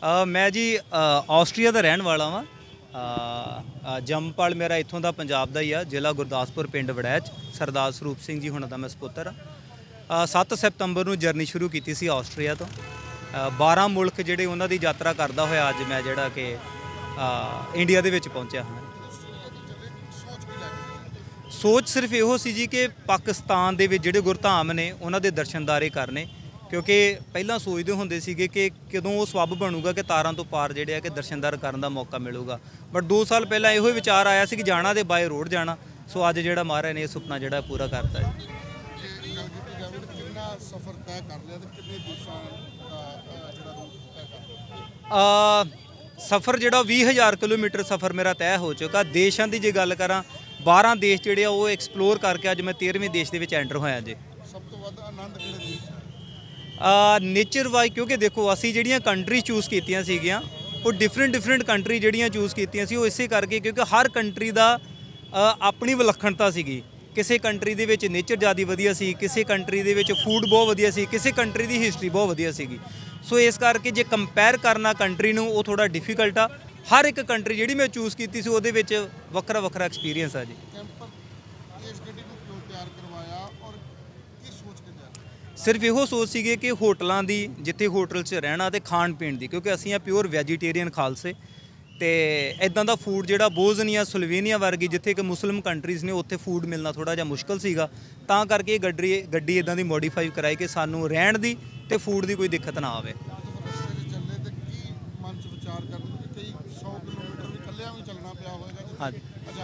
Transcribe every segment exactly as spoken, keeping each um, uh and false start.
ਅ, ਮੈਂ ਜੀ ਅ, ਆਸਟਰੀਆ ਦਾ ਰਹਿਣ ਵਾਲਾ ਵਾਂ। ਅ, ਅ, ਜੰਮਪਲ ਮੇਰਾ ਇੱਥੋਂ ਦਾ ਪੰਜਾਬ ਦਾ ਹੀ ਆ, ਜ਼ਿਲ੍ਹਾ ਗੁਰਦਾਸਪੁਰ, ਪਿੰਡ ਵੜੈਚ। ਸਰਦਾਰ ਸਰੂਪ ਸਿੰਘ ਜੀ ਹੁਣਾਂ ਦਾ ਮੈਂ ਸਪੁੱਤਰ ਆ। ਸੱਤ ਸਤੰਬਰ ਨੂੰ ਜਰਨੀ ਸ਼ੁਰੂ ਕੀਤੀ ਸੀ ਆਸਟਰੀਆ ਤੋਂ। ਅ, ਬਾਰਾਂ ਮੁਲਕ ਜਿਹੜੇ ਉਹਨਾਂ ਦੀ ਯਾਤਰਾ ਕਰਦਾ ਹੋਇਆ ਅੱਜ ਮੈਂ ਜਿਹੜਾ ਕਿ ਅ, ਇੰਡੀਆ ਦੇ ਵਿੱਚ ਪਹੁੰਚਿਆ ਹਾਂ। ਸੋਚ ਸਿਰਫ ਇਹੋ ਸੀ ਜੀ ਕਿ ਪਾਕਿਸਤਾਨ ਦੇ ਵਿੱਚ ਜਿਹੜੇ ਗੁਰਧਾਮ ਨੇ ਉਹਨਾਂ ਦੇ ਦਰਸ਼ਨਦਾਰੇ ਕਰਨੇ, ਕਿਉਂਕਿ ਪਹਿਲਾਂ ਸੋਚਦੇ ਹੁੰਦੇ ਸੀਗੇ ਕਿ ਕਦੋਂ ਉਹ ਸਬੱਬ ਬਣੂਗਾ ਕਿ ਤਾਰਾਂ ਤੋਂ ਪਾਰ ਜਿਹੜੇ ਆ ਕਿ ਦਰਸ਼ਨਦਾਰ ਕਰਨ ਦਾ ਮੌਕਾ ਮਿਲੂਗਾ। ਬਟ ਦੋ ਸਾਲ ਪਹਿਲਾਂ ਇਹੋ ਹੀ ਵਿਚਾਰ ਆਇਆ ਸੀ ਕਿ ਜਾਣਾ ਤੇ ਬਾਏ ਰੋਡ ਜਾਣਾ। ਸੋ ਅੱਜ ਜਿਹੜਾ ਮਹਾਰਾਜ ਨੇ ਇਹ ਸੁਪਨਾ ਜਿਹੜਾ ਪੂਰਾ ਕਰਤਾ ਜੀ। ਸਫ਼ਰ ਜਿਹੜਾ ਵੀਹ ਹਜ਼ਾਰ ਕਿਲੋਮੀਟਰ ਸਫ਼ਰ ਮੇਰਾ ਤੈਅ ਹੋ ਚੁੱਕਾ। ਦੇਸ਼ਾਂ ਦੀ ਜੇ ਗੱਲ ਕਰਾਂ, ਬਾਰਾਂ ਦੇਸ਼ ਜਿਹੜੇ ਆ ਉਹ ਐਕਸਪਲੋਰ ਕਰਕੇ ਅੱਜ ਮੈਂ ਤੇਰ੍ਹਵੇਂ ਦੇਸ਼ ਦੇ ਵਿੱਚ ਐਂਟਰ ਹੋਇਆ ਜੀ। ਸਭ ਤੋਂ ਵੱਧ ਆਨੰਦ ਕਿਹੜੇ ਦੇਸ਼ 'ਚ? ਨੇਚਰ ਵਾਈ, ਕਿਉਂਕਿ ਦੇਖੋ ਅਸੀਂ ਜਿਹੜੀਆਂ ਕੰਟਰੀ ਚੂਜ਼ ਕੀਤੀਆਂ ਸੀਗੀਆਂ ਉਹ ਡਿਫਰੈਂਟ ਡਿਫਰੈਂਟ ਕੰਟਰੀ ਜਿਹੜੀਆਂ ਚੂਜ਼ ਕੀਤੀਆਂ ਸੀ ਉਹ ਇਸੇ ਕਰਕੇ ਕਿਉਂਕਿ ਹਰ ਕੰਟਰੀ ਦਾ ਆਪਣੀ ਵਿਲੱਖਣਤਾ ਸੀਗੀ। ਕਿਸੇ ਕੰਟਰੀ ਦੇ ਵਿੱਚ ਨੇਚਰ ਜ਼ਿਆਦਾ ਵਧੀਆ ਸੀ, ਕਿਸੇ ਕੰਟਰੀ ਦੇ ਵਿੱਚ ਫੂਡ ਬਹੁਤ ਵਧੀਆ ਸੀ, ਕਿਸੇ ਕੰਟਰੀ ਦੀ ਹਿਸਟਰੀ ਬਹੁਤ ਵਧੀਆ ਸੀਗੀ। ਸੋ ਇਸ ਕਰਕੇ ਜੇ ਕੰਪੇਅਰ ਕਰਨਾ ਕੰਟਰੀ ਨੂੰ ਉਹ ਥੋੜ੍ਹਾ ਡਿਫੀਕਲਟ ਆ। ਹਰ ਇੱਕ ਕੰਟਰੀ ਜਿਹੜੀ ਮੈਂ ਚੂਜ਼ ਕੀਤੀ ਸੀ ਉਹਦੇ ਵਿੱਚ ਵੱਖਰਾ ਵੱਖਰਾ ਐਕਸਪੀਰੀਅੰਸ ਆ ਜੀ। ਸਿਰਫ ਇਹੋ ਸੋਚ ਸੀਗੇ ਕਿ ਹੋਟਲਾਂ ਦੀ, ਜਿੱਥੇ ਹੋਟਲ 'ਚ ਰਹਿਣਾ ਅਤੇ ਖਾਣ ਪੀਣ ਦੀ, ਕਿਉਂਕਿ ਅਸੀਂ ਆ ਪਿਓਰ ਵੈਜੀਟੇਰੀਅਨ ਖਾਲਸੇ, ਅਤੇ ਇੱਦਾਂ ਦਾ ਫੂਡ ਜਿਹੜਾ ਬੋਜ਼ਨੀਆ, ਸਲੋਵੇਨੀਆ ਵਰਗੀ ਜਿੱਥੇ ਕਿ ਮੁਸਲਿਮ ਕੰਟਰੀਜ਼ ਨੇ ਉੱਥੇ ਫੂਡ ਮਿਲਣਾ ਥੋੜ੍ਹਾ ਜਿਹਾ ਮੁਸ਼ਕਿਲ ਸੀਗਾ। ਤਾਂ ਕਰਕੇ ਇਹ ਗੱਡੀ ਗੱਡੀ ਇੱਦਾਂ ਦੀ ਮੋਡੀਫਾਈ ਕਰਾਈ ਕਿ ਸਾਨੂੰ ਰਹਿਣ ਦੀ ਅਤੇ ਫੂਡ ਦੀ ਕੋਈ ਦਿੱਕਤ ਨਾ ਆਵੇ। ਹਾਂਜੀ,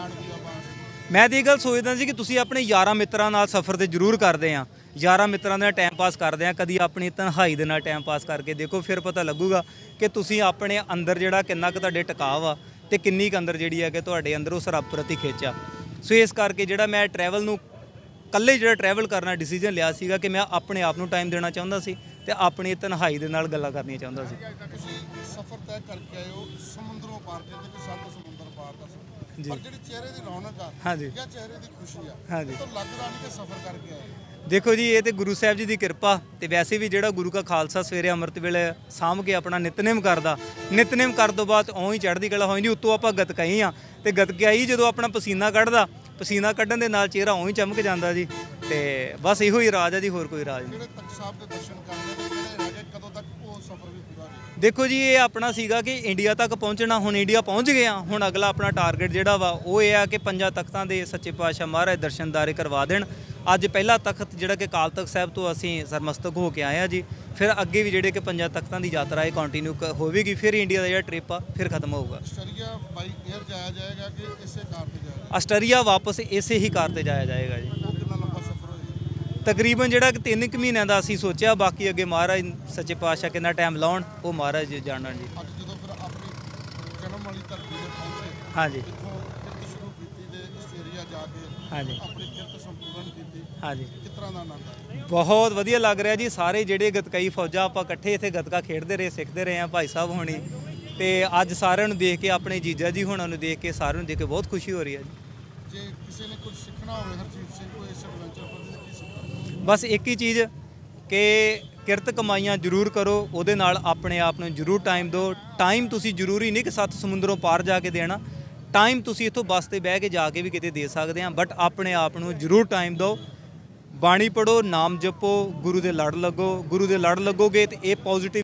ਮੈਂ ਤਾਂ ਇਹ ਗੱਲ ਸੋਚਦਾ ਸੀ ਕਿ ਤੁਸੀਂ ਆਪਣੇ ਯਾਰਾਂ ਮਿੱਤਰਾਂ ਨਾਲ ਸਫ਼ਰ ਤੇ ਜ਼ਰੂਰ ਕਰਦੇ ਆ, ਯਾਰਾਂ ਮਿੱਤਰਾਂ ਨਾਲ ਟਾਈਮ ਪਾਸ ਕਰਦੇ ਆ, ਕਦੀ ਆਪਣੀ ਤਨਹਾਈ ਦੇ ਨਾਲ ਟਾਈਮ ਪਾਸ ਕਰਕੇ ਦੇਖੋ, ਫਿਰ ਪਤਾ ਲੱਗੂਗਾ ਕਿ ਤੁਸੀਂ ਆਪਣੇ ਅੰਦਰ ਜਿਹੜਾ ਕਿੰਨਾ ਕੁ ਤੁਹਾਡੇ ਟਿਕਾਅ ਆ ਅਤੇ ਕਿੰਨੀ ਕੁ ਅੰਦਰ ਜਿਹੜੀ ਹੈ ਕਿ ਤੁਹਾਡੇ ਅੰਦਰ ਉਸ ਰੱਬ ਪ੍ਰਤੀ ਖਿੱਚ ਆ। ਸੋ ਇਸ ਕਰਕੇ ਜਿਹੜਾ ਮੈਂ ਟਰੈਵਲ ਨੂੰ ਇਕੱਲੇ ਜਿਹੜਾ ਟਰੈਵਲ ਕਰਨਾ ਡਿਸੀਜਨ ਲਿਆ ਸੀਗਾ ਕਿ ਮੈਂ ਆਪਣੇ ਆਪ ਨੂੰ ਟਾਈਮ ਦੇਣਾ ਚਾਹੁੰਦਾ ਸੀ ਅਤੇ ਆਪਣੀ ਤਨਹਾਈ ਦੇ ਨਾਲ ਗੱਲਾਂ ਕਰਨੀਆਂ ਚਾਹੁੰਦਾ ਸੀ। ਤੁਸੀਂ ਸਫ਼ਰ ਤੈਅ ਕਰਕੇ ਆਏ ਹੋ ਸਮੁੰਦਰੋਂ ਪਾਰ ਕੇ, ਤੇ ਸੱਤ ਸਮੁੰਦਰ ਪਾਰ ਦਾ ਸਫ਼ਰ, ਪਰ ਜਿਹੜੀ ਚਿਹਰੇ ਦੀ ਰੌਣਕ ਆ ਹਾਂਜੀ ਜਾਂ ਚਿਹਰੇ ਦੀ ਖੁਸ਼ੀ ਆ, ਹਾਂਜੀ, ਤਾਂ ਲੱਗਦਾ ਨਹੀਂ ਕਿ ਸਫ਼ਰ ਕਰਕੇ ਆਏ। ਦੇਖੋ ਜੀ, ਇਹ ਤਾਂ ਗੁਰੂ ਸਾਹਿਬ ਜੀ ਦੀ ਕਿਰਪਾ, ਅਤੇ ਵੈਸੇ ਵੀ ਜਿਹੜਾ ਗੁਰੂ ਕਾ ਖਾਲਸਾ ਸਵੇਰੇ ਅੰਮ੍ਰਿਤ ਵੇਲੇ ਸਾਂਭ ਕੇ ਆਪਣਾ ਨਿਤਨੇਮ ਕਰਦਾ, ਨਿਤਨੇਮ ਕਰਨ ਤੋਂ ਬਾਅਦ ਓਂ ਹੀ ਚੜ੍ਹਦੀ ਕਲਾ ਹੋ ਜਾਂਦੀ। ਉੱਤੋਂ ਆਪਾਂ ਗਤਕਾਈ ਆ, ਅਤੇ ਗਤਕਾਈ ਜਦੋਂ ਆਪਣਾ ਪਸੀਨਾ ਕੱਢਦਾ, ਪਸੀਨਾ ਕੱਢਣ ਦੇ ਨਾਲ ਚਿਹਰਾ ਓਂ ਹੀ ਚਮਕ ਜਾਂਦਾ ਜੀ। ਅਤੇ ਬਸ ਇਹੋ ਹੀ ਰਾਜ ਹੈ ਜੀ, ਹੋਰ ਕੋਈ ਰਾਜ ਨਹੀਂ। ਤਖ਼ਤ ਸਾਹਿਬ ਦੇ ਦਰਸ਼ਨ ਕਰਨੇ ਤੇ ਜਿਹੜੇ ਹੈਗੇ, ਕਦੋਂ ਤੱਕ ਉਹ ਸਫ਼ਰ ਵੀ ਪੂਰਾ? ਦੇਖੋ ਜੀ, ਇਹ ਆਪਣਾ ਸੀਗਾ ਕਿ ਇੰਡੀਆ ਤੱਕ ਪਹੁੰਚਣਾ। ਹੁਣ ਇੰਡੀਆ ਪਹੁੰਚ ਗਏ ਆ, ਹੁਣ ਅਗਲਾ ਆਪਣਾ ਟਾਰਗੇਟ ਜਿਹੜਾ ਵਾ ਉਹ ਇਹ ਆ ਕਿ ਪੰਜਾਂ ਤਖ਼ਤਾਂ ਦੇ ਸੱਚੇ ਪਾਤਸ਼ਾਹ ਮਹਾਰਾਜ ਦਰਸ਼ਨਦਾਰੇ ਕਰਵਾ ਦੇਣ। ਅੱਜ ਪਹਿਲਾ ਤਖ਼ਤ ਜਿਹੜਾ ਕਿ ਅਕਾਲ ਤਖ਼ਤ ਸਾਹਿਬ ਤੋਂ ਅਸੀਂ ਸਰਮਸਤਕ ਹੋ ਕੇ ਆਏ ਆ ਜੀ। ਫਿਰ ਅੱਗੇ ਵੀ ਜਿਹੜੇ ਕਿ ਪੰਜਾਂ ਤਖ਼ਤਾਂ ਦੀ ਯਾਤਰਾ ਇਹ ਕੰਟੀਨਿਊ ਹੋਵੇਗੀ। ਫਿਰ ਇੰਡੀਆ ਦਾ ਜਿਹੜਾ ਟ੍ਰਿਪ ਆ ਫਿਰ ਖਤਮ ਹੋਊਗਾ। ਆਸਟਰੀਆ ਬਾਈ ਏਅਰ ਜਾਇਆ ਜਾਏਗਾ ਕਿ ਇਸੇ ਕਾਰ ਤੇ ਜਾਏਗਾ? ਆਸਟਰੀਆ ਵਾਪਸ ਇਸੇ ਹੀ ਕਾਰ ਤੇ ਜਾਇਆ ਜਾਏਗਾ ਜੀ। ਉਹ ਕਿੰਨਾ ਲੰਬਾ ਸਫ਼ਰ ਹੋਏਗਾ? ਤਕਰੀਬਨ ਜਿਹੜਾ ਕਿ ਤਿੰਨ ਕੁ ਮਹੀਨਿਆਂ ਦਾ ਅਸੀਂ ਸੋਚਿਆ, ਬਾਕੀ ਅੱਗੇ ਮਹਾਰਾਜ ਸੱਚੇ ਪਾਤਸ਼ਾਹ ਕਿੰਨਾ ਟਾਈਮ ਲਾਉਣ ਉਹ ਮਹਾਰਾਜ ਜਾਣਨ ਜੀ। ਅੱਜ ਜਦੋਂ ਫਿਰ ਆਪਣੀ ਜਨਮ ਵਾਲੀ ਧਰਤੀ ਤੇ ਪਹੁੰਚੇ, ਹਾਂਜੀ, ਇੱਥੋਂ ਕਿਰਤ ਸ਼ੁਰੂ ਕੀਤੀ ਤੇ ਆਸਟਰੀਆ ਜਾ ਕੇ ਹਾਂਜੀ, ਆਪਣੀ ਕਿਰਤ ਸੰਪੂਰਨ ਕੀਤੀ, ਹਾਂਜੀ, ਕਿਸ ਤਰ੍ਹਾਂ ਦਾ ਆਨੰਦ ਆਇਆ? ਬਹੁਤ ਵਧੀਆ ਲੱਗ ਰਿਹਾ ਜੀ। ਸਾਰੇ ਜਿਹੜੇ ਗਤਕਾਈ ਫੌਜਾਂ ਆਪਾਂ ਇਕੱਠੇ ਇੱਥੇ ਗਤਕਾ ਖੇਡਦੇ ਰਹੇ, ਸਿੱਖਦੇ ਰਹੇ ਆ, ਭਾਈ ਸਾਹਿਬ ਹੋਣੀ, ਅਤੇ ਅੱਜ ਸਾਰਿਆਂ ਨੂੰ ਦੇਖ ਕੇ, ਆਪਣੇ ਜੀਜਾ ਜੀ ਹੋਣਾ ਨੂੰ ਦੇਖ ਕੇ, ਸਾਰਿਆਂ ਨੂੰ ਦੇਖ ਕੇ ਬਹੁਤ ਖੁਸ਼ੀ ਹੋ ਰਹੀ ਹੈ ਜੀ। ਜੇ ਕਿਸੇ ਨੇ ਕੁਝ ਸਿੱਖਣਾ ਹੋਵੇ ਹਰਜੀਤ ਸਿੰਘ ਕੋਲ ਇਸ ਐਡਵੈਂਚਰ ਪਰ, ਕੀ ਸਿੱਖਣਾ? ਬਸ ਇੱਕ ਹੀ ਚੀਜ਼ ਕਿ ਕਿਰਤ ਕਮਾਈਆਂ ਜ਼ਰੂਰ ਕਰੋ, ਉਹਦੇ ਨਾਲ ਆਪਣੇ ਆਪ ਨੂੰ ਜ਼ਰੂਰ ਟਾਈਮ ਦਿਓ। ਟਾਈਮ ਤੁਸੀਂ ਜ਼ਰੂਰੀ ਨਹੀਂ ਕਿ ਸੱਤ ਸਮੁੰਦਰੋਂ ਪਾਰ ਜਾ ਕੇ ਦੇਣਾ, ਟਾਈਮ ਤੁਸੀਂ ਇੱਥੋਂ ਬੱਸ 'ਤੇ ਬਹਿ ਕੇ ਜਾ ਕੇ ਵੀ ਕਿਤੇ ਦੇ ਸਕਦੇ ਹਾਂ, ਬਟ ਆਪਣੇ ਆਪ ਨੂੰ ਜ਼ਰੂਰ ਟਾਈਮ ਦਿਓ। ਬਾਣੀ ਪੜ੍ਹੋ, ਨਾਮ ਜਪੋ, ਗੁਰੂ ਦੇ ਲੜ ਲੱਗੋ। ਗੁਰੂ ਦੇ ਲੜ ਲੱਗੋਗੇ ਤਾਂ ਇਹ ਪੋਜ਼ਿਟਿਵ